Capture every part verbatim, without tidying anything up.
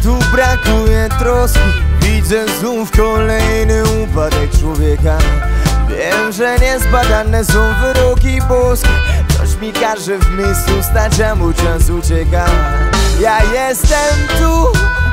Światu brakuje troski, widzę znów kolejny upadek człowieka. Wiem, że niezbadane są wyroki boskie, coś mi każe w miejscu stać, a mój czas ucieka. Ja jestem tu,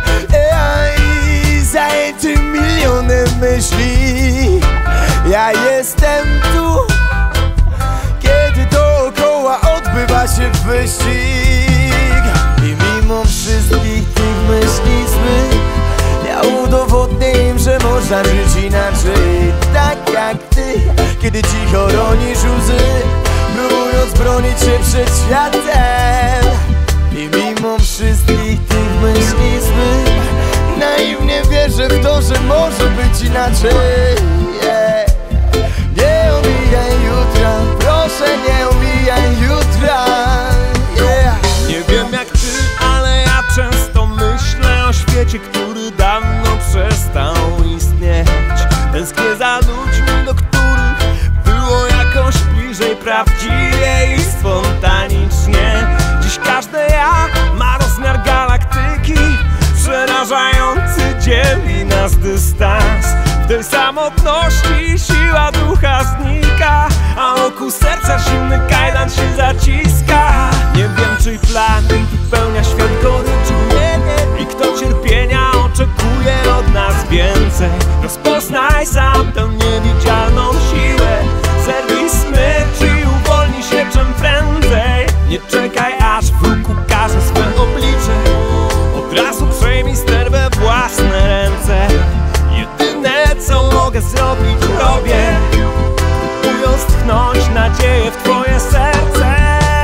ej, zajęty milionem myśli. Ja jestem tu, kiedy dookoła odbywa się wyścig. I mimo wszystkich tych myśli złych, ja udowodnię im, że można żyć inaczej. Tak jak ty, kiedy cicho ronisz łzy, próbując bronić się przed światem. I mimo wszystkich tych myśli złych, naiwnie wierzę w to, że może być inaczej. Yeah. Nie omijaj jutra, proszę nie omijaj jutra. Yeah. Nie wiem jak ty, ale ja często myślę o świecie, który dawno przestał istnieć. Tęsknię za ludźmi, do których było jakoś bliżej, prawdziwie i spontanicznie. Dziś każde ja ma rozmiar galaktyki, przerażający, dzieli nas dystans. W tej samotności siła ducha znika, a wokół serca zimny kajdan się zaciska. Nie wiem, czyj plan wypełnia świat goryczą i kto cierpienia oczekuje od nas więcej. Rozpoznaj sam tę niewidzialną siłę, zerwij smycz i uwolnij się czym prędzej. Nie czekaj aż wróg ukaże swe oblicze, od razu przejmij ster we własne ręce. Jedyne co mogę zrobić robię, próbując tchnąć nadzieję w twoje serce.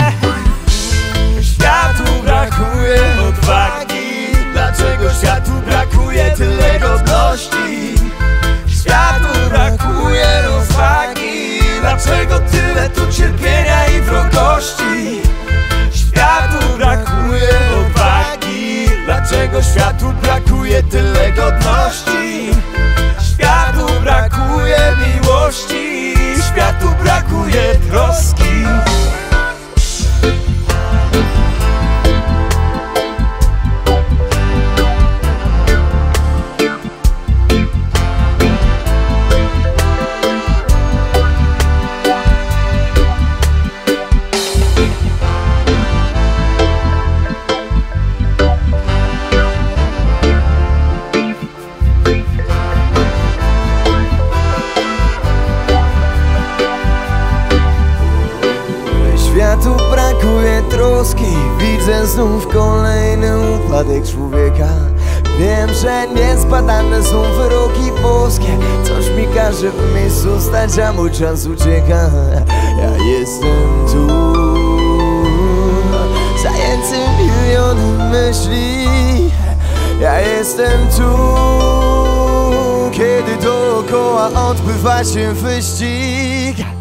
Światu brakuje odwagi, dlaczego światu brakuje tyle godności? Światu brakuje rozwagi, dlaczego tyle tu cierpienia i wrogości? Światu brakuje odwagi, dlaczego światu brakuje tyle godności? Światu brakuje miłości, światu brakuje troski. Światu brakuje troski, widzę znów kolejny upadek człowieka. Wiem, że niezbadane są wyroki boskie, coś mi każe w miejscu stać, a mój czas ucieka. Ja jestem tu, zajęty milionem myśli. Ja jestem tu, kiedy dookoła odbywa się wyścig.